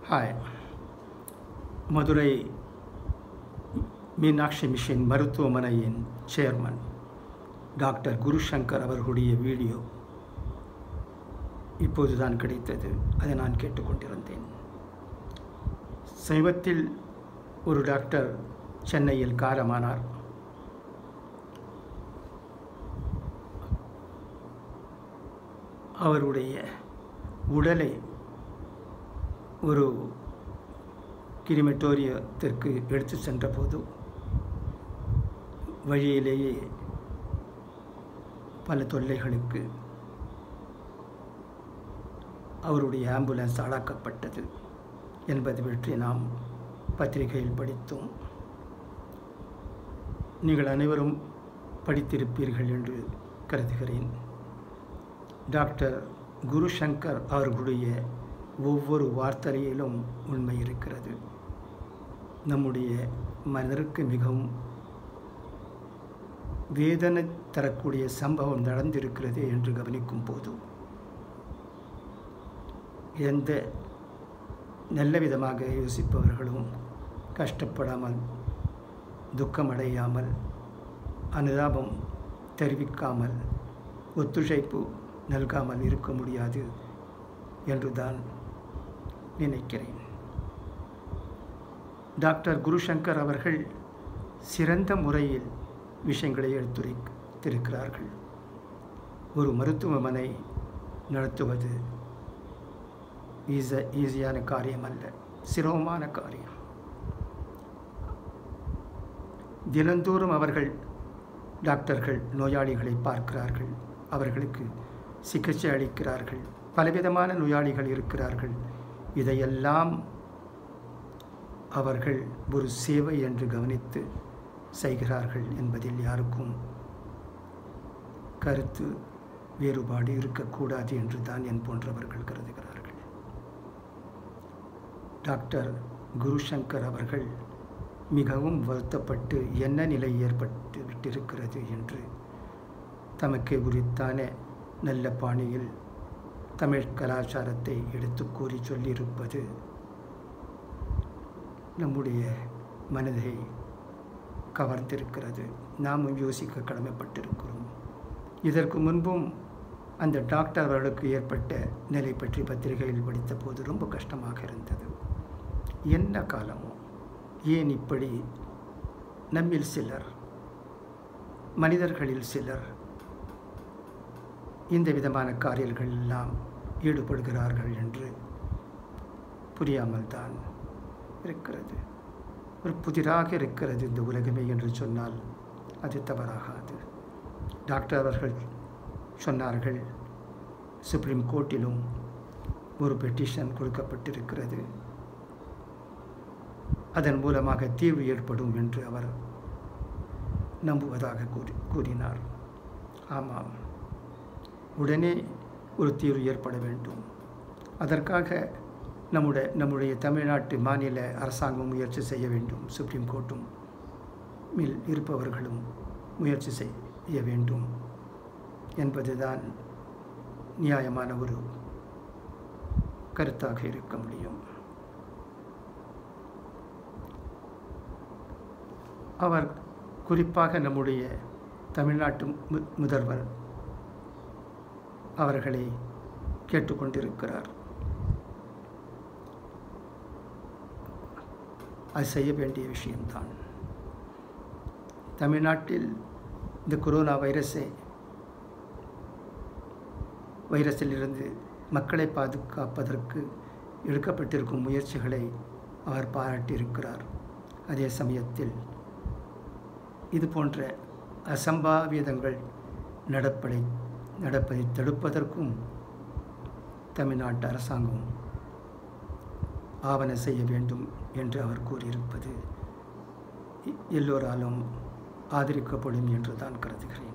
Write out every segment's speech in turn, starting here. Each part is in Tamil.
ஹாய். மதுரை மீனாட்சி மிஷன் மருத்துவமனையின் சேர்மன் டாக்டர் குருசங்கர் அவர்களுடைய வீடியோ இப்போதுதான் கிடைத்தது. அதை நான் கேட்டுக்கொண்டிருந்தேன். சமீபத்தில் ஒரு டாக்டர் சென்னையில் காலமானார். அவருடைய உடலை ஒரு கிரிமட்டோரியத்திற்கு எடுத்து சென்றபோது வழியிலேயே பல தொல்லைகளுக்கு அவருடைய ஆம்புலன்ஸ் ஆளாக்கப்பட்டது என்பது பற்றி நாம் பத்திரிகையில் படித்தோம். நீங்கள் அனைவரும் படித்திருப்பீர்கள் என்று கருதுகிறேன். டாக்டர் குருசங்கர் அவர்களுடைய ஒவ்வொரு வார்த்தையிலும் உண்மை இருக்கிறது. நம்முடைய மனதிற்கு மிகவும் வேதனை தரக்கூடிய சம்பவம் நடந்திருக்கிறது என்று கவனிக்கும் போது எந்த நல்ல விதமாக யோசிப்பவர்களும் கஷ்டப்படாமல், துக்கமடையாமல், அனுதாபம் தெரிவிக்காமல், ஒத்துழைப்பு நல்காமல் இருக்க முடியாது என்றுதான் நினைக்கிறேன். டாக்டர் குருசங்கர் அவர்கள் சிறந்த முறையில் விஷயங்களை எடுத்துரைத்திருக்கிறார்கள். ஒரு மருத்துவமனை நடத்துவது ஈஸியான காரியம் அல்ல, சிரமமான காரியம். தினந்தோறும் டாக்டர்கள் நோயாளிகளை பார்க்கிறார்கள், அவர்களுக்கு சிகிச்சை அளிக்கிறார்கள். பலவிதமான நோயாளிகள் இருக்கிறார்கள். இதையெல்லாம் அவர்கள் ஒரு சேவை என்று கவனித்து செய்கிறார்கள் என்பதில் யாருக்கும் கருத்து வேறுபாடு இருக்கக்கூடாது என்று தான் என் போன்றவர்கள் கருதுகிறார்கள். டாக்டர் குருசங்கர் அவர்கள் மிகவும் வருத்தப்பட்டு என்ன நிலை ஏற்பட்டு விட்டிருக்கிறது என்று தமக்கு உரித்தான நல்ல பாணியில் தமிழ் கலாச்சாரத்தை எடுத்து கூறி சொல்லியிருப்பது நம்முடைய மனதை கவர்ந்திருக்கிறது. நாமும் யோசிக்க கடமைப்பட்டிருக்கிறோம். இதற்கு முன்பும் அந்த டாக்டர் அவர்களுக்கு ஏற்பட்ட நிலை பற்றி பத்திரிகையில் படித்த போது ரொம்ப கஷ்டமாக இருந்தது. என்ன காலமோ, ஏன் இப்படி நம்மில் சிலர், மனிதர்களில் சிலர் இந்த விதமான காரியங்கள் எல்லாம் ஈடுபடுகிறார்கள் என்று புரியாமல் தான் இருக்கிறது. ஒரு புதிராக இருக்கிறது இந்த உலகமே என்று சொன்னால் அது தவறாகாது. டாக்டர் அவர்கள் சொன்னார்கள், சுப்ரீம் கோர்ட்டிலும் ஒரு பெட்டிஷன் கொடுக்கப்பட்டிருக்கிறது, அதன் மூலமாக தீர்வு ஏற்படும் என்று அவர் நம்புவதாக கூறினார். ஆமாம், உடனே ஒரு தீர்வு ஏற்பட வேண்டும். அதற்காக நம்முடைய தமிழ்நாட்டு மாநில அரசாங்கம் முயற்சி செய்ய வேண்டும். சுப்ரீம் கோர்ட்டும் இருப்பவர்களும் முயற்சி செய்ய வேண்டும் என்பதுதான் நியாயமான ஒரு கருத்தாக இருக்க முடியும். அவர் குறிப்பாக நம்முடைய தமிழ்நாட்டு முதல்வர் அவர்களை கேட்டுக்கொண்டிருக்கிறார். அது செய்ய வேண்டிய விஷயம்தான். தமிழ்நாட்டில் இந்த கொரோனா வைரஸிலிருந்து மக்களை பாதுகாப்பதற்கு எடுக்கப்பட்டிருக்கும் முயற்சிகளை அவர் பாராட்டியிருக்கிறார். அதே சமயத்தில் இது போன்ற அசம்பாவிதங்கள் நடப்பதை தடுப்பதற்கும் தமிழ்நாட்டு அரசாங்கம் ஆவண செய்ய வேண்டும் என்று அவர் கூறியிருப்பது எல்லோராலும் ஆதரிக்கப்படும் என்று தான் கருதுகிறேன்.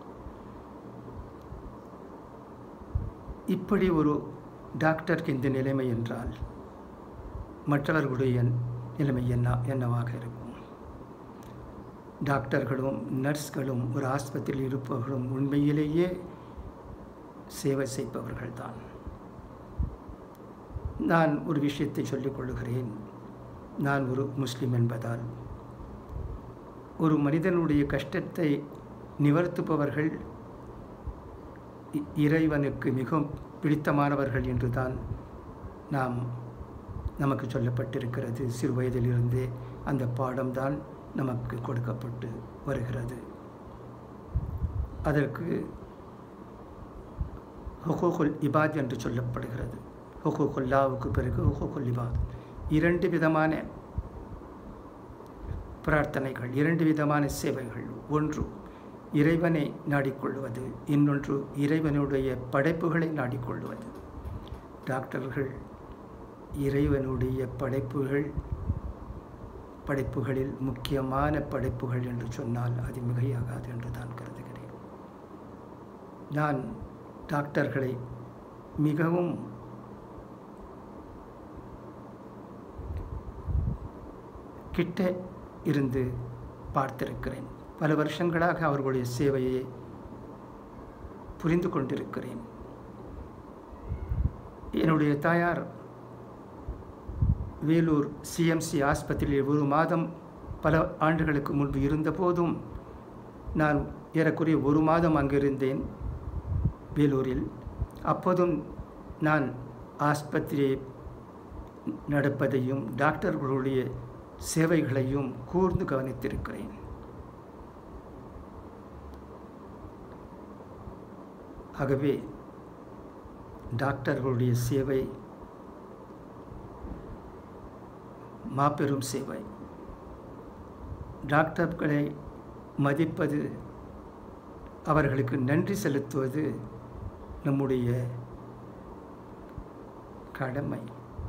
இப்படி ஒரு டாக்டருக்கு இந்த நிலைமை என்றால் மற்றவர்களுடைய நிலைமை என்னவாக இருக்கும்? டாக்டர்களும் நர்ஸ்களும் ஒரு ஆஸ்பத்திரியில் இருப்பவர்களும் உண்மையிலேயே சேவை செய்பவர்கள்தான். நான் ஒரு விஷயத்தை சொல்லிக் கொள்கிறேன். நான் ஒரு முஸ்லிம் என்பதால் ஒரு மனிதனுடைய கஷ்டத்தை நிவர்த்துபவர்கள் இறைவனுக்கு மிகவும் பிடித்தமானவர்கள் என்றுதான் நமக்கு சொல்லப்பட்டிருக்கிறது. சிறு வயதிலிருந்தே அந்த பாடம்தான் நமக்கு கொடுக்கப்பட்டு வருகிறது. அதற்கு ஹுகூகுல் இபாத் என்று சொல்லப்படுகிறது. ஹுகூகுல்லாவுக்கு பிறகு ஹுகூகுல் இபாத். 2 விதமான பிரார்த்தனைகள், 2 விதமான சேவைகள். ஒன்று இறைவனை நாடிக்கொள்வது, இன்னொன்று இறைவனுடைய படைப்புகளை நாடிக்கொள்வது. டாக்டர்கள் இறைவனுடைய படைப்புகளில் முக்கியமான படைப்புகள் என்று சொன்னால் அது மிகையாகாது என்று தான் கருதுகிறேன். நான் டாக்டர்களை மிகவும் கிட்ட இருந்து பார்த்திருக்கிறேன். பல வருஷங்களாக அவர்களுடைய சேவையை புரிந்து கொண்டிருக்கிறேன். என்னுடைய தாயார் வேலூர் சிஎம்சி ஆஸ்பத்திரியில் 1 மாதம் பல ஆண்டுகளுக்கு முன்பு இருந்தபோதும் நான் ஏறக்குறைய 1 மாதம் அங்கிருந்தேன் வேலூரில். அப்போதும் நான் ஆஸ்பத்திரியை நடப்பதையும் டாக்டர்களுடைய சேவைகளையும் கூர்ந்து கவனித்திருக்கிறேன். ஆகவே டாக்டர்களுடைய சேவை மாபெரும் சேவை. டாக்டர்களை மதிப்பது, அவர்களுக்கு நன்றி செலுத்துவது நம்முடைய கடமை.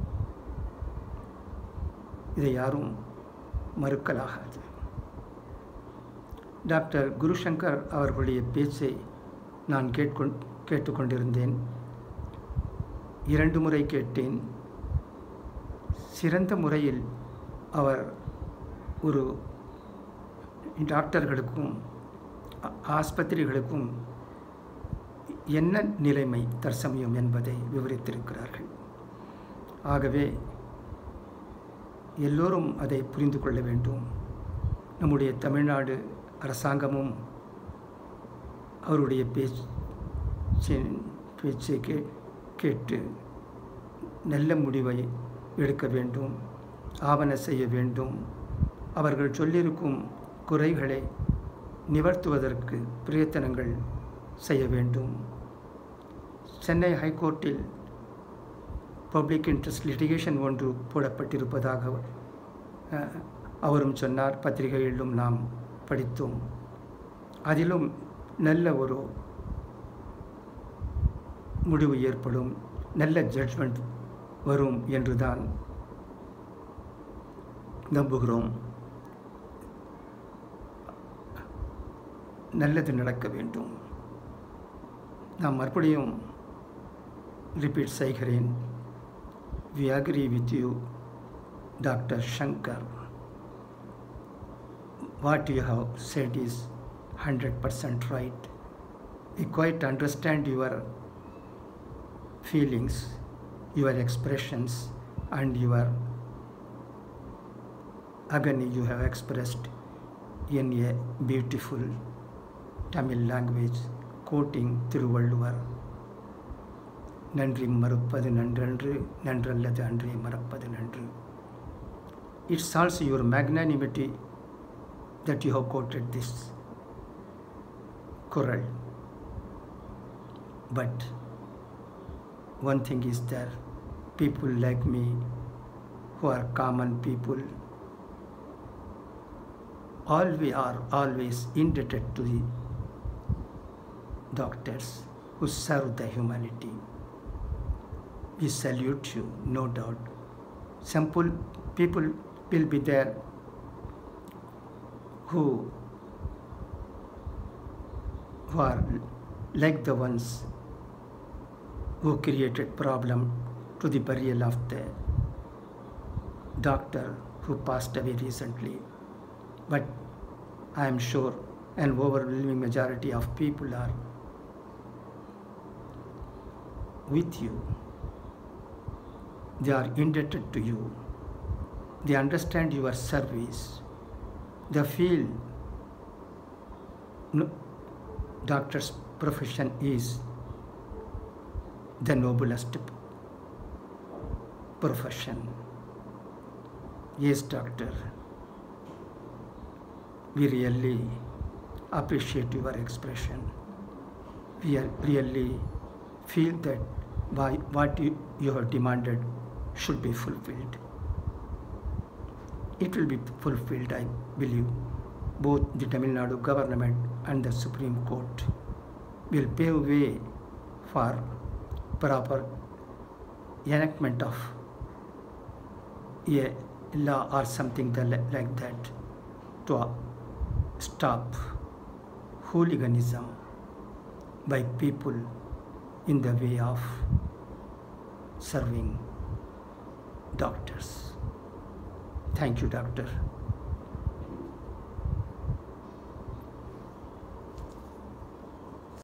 இதை யாரும் மறுக்கலாகாது. டாக்டர் குருசங்கர் அவர்களுடைய பேச்சை நான் கேட்டுக்கொண்டிருந்தேன். 2 முறை கேட்டேன். சிறந்த முறையில் அவர் ஒரு டாக்டர்களுக்கும் ஆஸ்பத்திரிகளுக்கும் என்ன நிலைமை தற்சமயம் என்பதை விவரித்திருக்கிறார்கள். ஆகவே எல்லோரும் அதை புரிந்து கொள்ள வேண்டும். நம்முடைய தமிழ்நாடு அரசாங்கமும் அவருடைய பேச்சை கேட்டு நல்ல முடிவை எடுக்க வேண்டும், ஆவண செய்ய வேண்டும். அவர்கள் சொல்லியிருக்கும் குறைகளை நிவர்த்துவதற்கு பிரயத்தனங்கள் செய்ய வேண்டும். சென்னை ஹைகோர்ட்டில் பப்ளிக் இன்ட்ரெஸ்ட் லிட்டிகேஷன் ஒன்று போடப்பட்டிருப்பதாக அவரும் சொன்னார். பத்திரிகைகளிலும் நாம் படித்தோம். அதிலும் நல்ல ஒரு முடிவு ஏற்படும், நல்ல ஜட்ஜ்மெண்ட் வரும் என்றுதான் நம்புகிறோம். நல்லது நடக்க வேண்டும். நான் மறுபடியும் ரிப்பீட் செய்கிறேன். We agree with you, Dr. Shankar. What you have said is 100% right. We quite understand your feelings, your expressions, and your agony you have expressed in a beautiful Tamil language, quoting Thiruvalluvar. நன்றி மறுப்பது நன்றன்று, நன்றல்லது அன்றே மறப்பது நன்று. It's also your magnanimity that you have quoted this Quran. But one thing is there, people like me who are common people, we are always indebted to the doctors who serve the humanity. We salute you, no doubt. Some people will be there who are like the ones who created problem to the burial of the doctor who passed away recently. But I am sure an overwhelming majority of people are with you. They are indebted to you. They understand your service. They feel doctor's profession is the noblest profession. Yes, doctor, we really appreciate your expression. We really feel that what you have demanded should be fulfilled. It will be fulfilled, I believe. Both the Tamil Nadu government and the Supreme Court will pave way for proper enactment of a law or something like that to stop hooliganism by people in the way of serving doctors. Thank you, doctor.